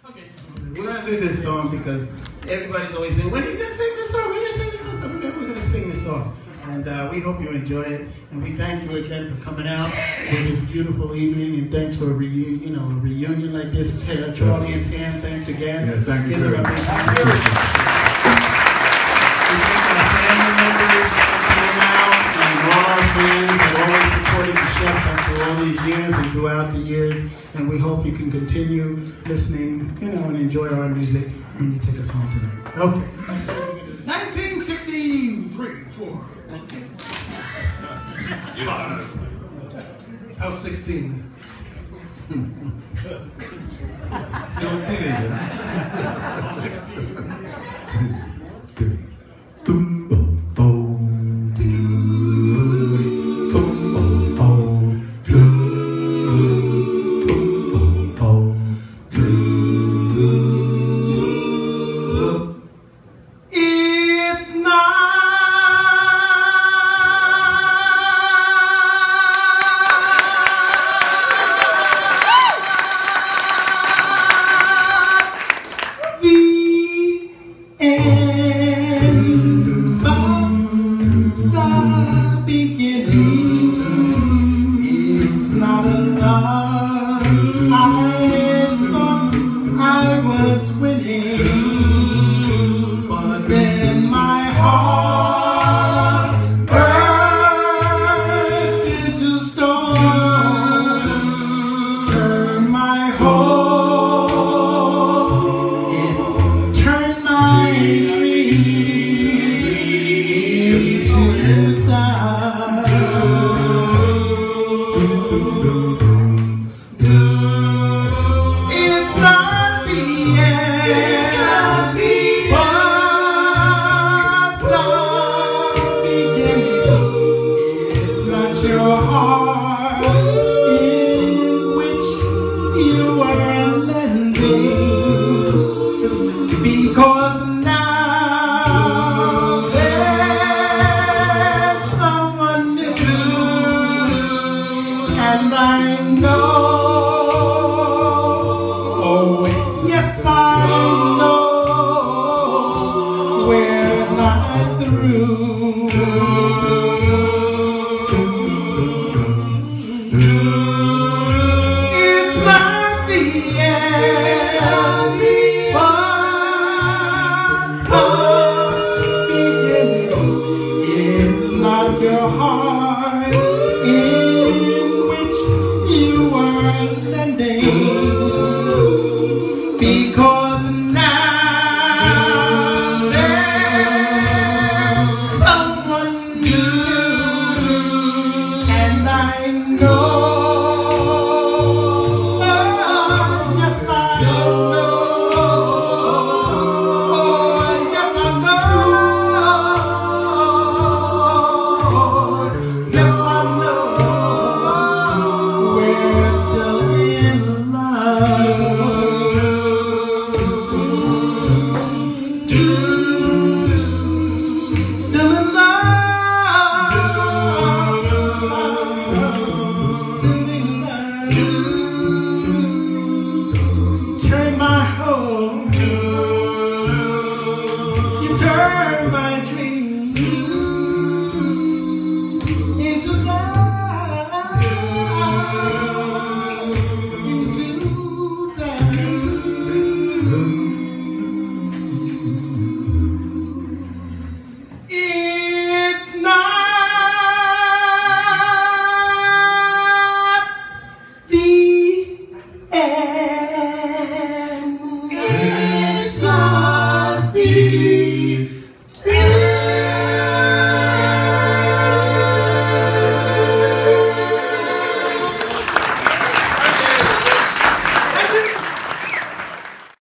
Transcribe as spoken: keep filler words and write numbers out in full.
Okay. We're going to do this song because everybody's always saying, when are you going to sing this song? When are you going to sing this song? So we're going to sing this song. And uh, we hope you enjoy it. And we thank you again for coming out for this beautiful evening. And thanks for a, reu you know, a reunion like this. Charlie and Pam, thanks again. Yeah, thank you. Give Very them a much. big hand. We thank our family members for coming out and all our friends that always supported the Sheps after all these years and throughout the years. And we hope you can continue listening, you know, and enjoy our music when you take us home tonight. Okay. Let's see what we can do this. nineteen sixty-three, four. I was sixteen. Still a teenager. sixteen. Boom, boom, boom. Boom, boom, boom. It's not the end, but the beginning. It's not a love I thought I was winning, but then my heart burst into stone, turned my hopes, it turned my dreams into dust. It's not the end, it's not the but the beginning. It's not your heart in which you are lending, because now there's someone new, and I know